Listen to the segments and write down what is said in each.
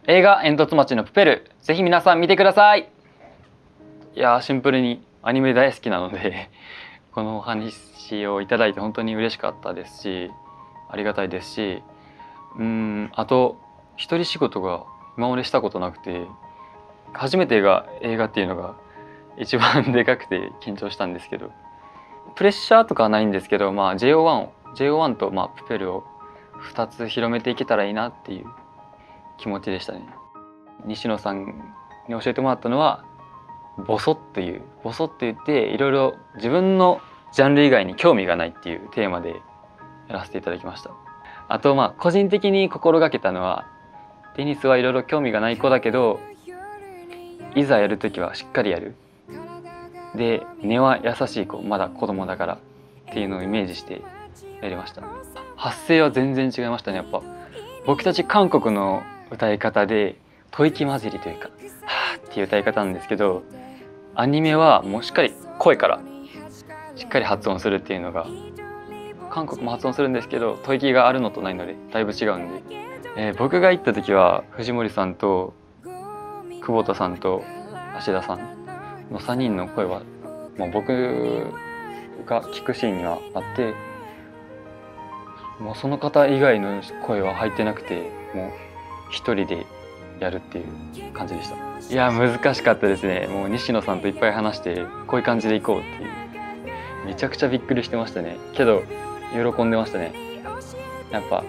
映画煙突町のプペル、ぜひ皆さん見てください。いやー、シンプルにアニメ大好きなのでこのお話をいただいて本当に嬉しかったですし、ありがたいですし、あと一人仕事が今までしたことなくて、初めてが映画っていうのが一番でかくて緊張したんですけど、プレッシャーとかはないんですけど、JO1 とプペルを2つ広めていけたらいいなっていう気持ちでしたね。西野さんに教えてもらったのはボソって言っていろいろ自分のジャンル以外に興味がないっていうテーマでやらせていただきました。あと個人的に心がけたのは、テニスはいろいろ興味がない子だけどいざやるときはしっかりやる。で、根は優しい子、まだ子供だからっていうのをイメージしてやりました。発声は全然違いましたね。やっぱ僕たち韓国の歌い方で吐息混じりというか「はーっていう歌い方なんですけど、アニメはもうしっかり声からしっかり発音するっていうのが、韓国も発音するんですけど吐息があるのとないのでだいぶ違うんで、僕が行った時は藤森さんと久保田さんと芦田さんの3人の声はもう僕が聞くシーンにはあって、もうその方以外の声は入ってなくて、もう一人でやるっていう感じでした。いや難しかったですね。もう西野さんといっぱい話してこういう感じで行こうっていう、めちゃくちゃびっくりしてましたね。けど喜んでましたね。やっぱ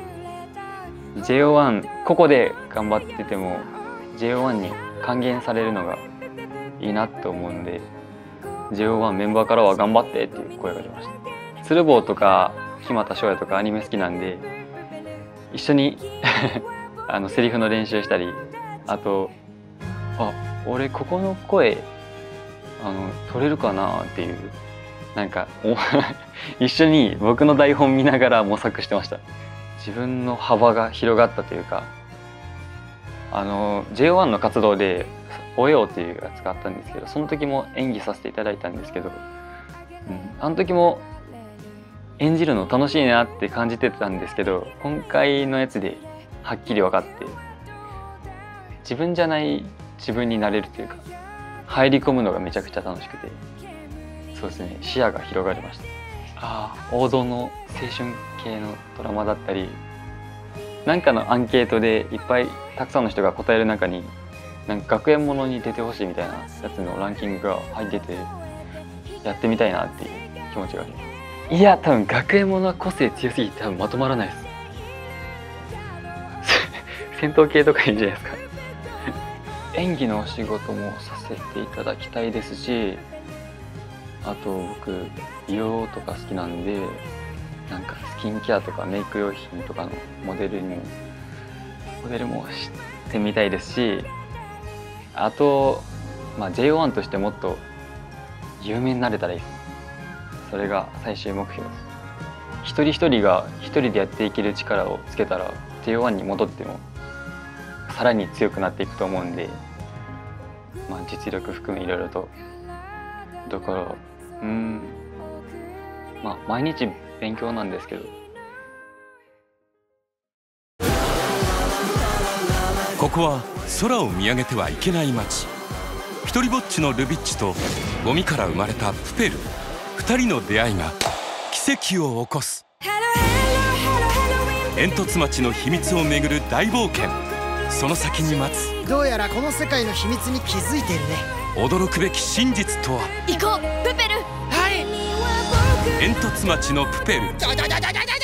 JO1 ここで頑張ってても JO1 に還元されるのがいいなと思うんで、 JO1 メンバーからは頑張ってっていう声が出ました。鶴房とか木俣翔也とかアニメ好きなんで一緒にセリフの練習したり、あと俺ここの声取れるかなっていう、なんか一緒に僕の台本見ながら模索してました。自分の幅が広がったというか、JO1 の活動で「およ」っていうやつがあったんですけど、その時も演技させていただいたんですけど、あの時も演じるの楽しいなって感じてたんですけど、今回のやつではっきり分かって、自分じゃない自分になれるというか、入り込むのがめちゃくちゃ楽しくて、そうですね、視野が広がりました。王道の青春系のドラマだったり、なんかのアンケートでいっぱいたくさんの人が答える中に、なんか学園ものに出てほしいみたいなやつのランキングが入ってて、やってみたいなっていう気持ちがあります。いや多分学園ものは個性強すぎて多分まとまらないです戦闘系とかいいんじゃないですか演技のお仕事もさせていただきたいですし、あと僕美容とか好きなんで、なんかスキンケアとかメイク用品とかのモデルもしてみたいですし、あと、JO1 としてもっと有名になれたらいいです。それが最終目標です。一人一人が一人でやっていける力をつけたら JO1 に戻ってもさらに強くなっていくと思うんで、実力含めいろいろと、だから毎日勉強なんですけど。 ここは空を見上げてはいけない街。一人ぼっちのルビッチとゴミから生まれたプペル、2人の出会いが奇跡を起こす。煙突町の秘密をめぐる大冒険。その先に待つ、 どうやらこの世界の秘密に気づいているね。 驚くべき真実とは。 行こうプペル。 はい。 煙突町のプペル。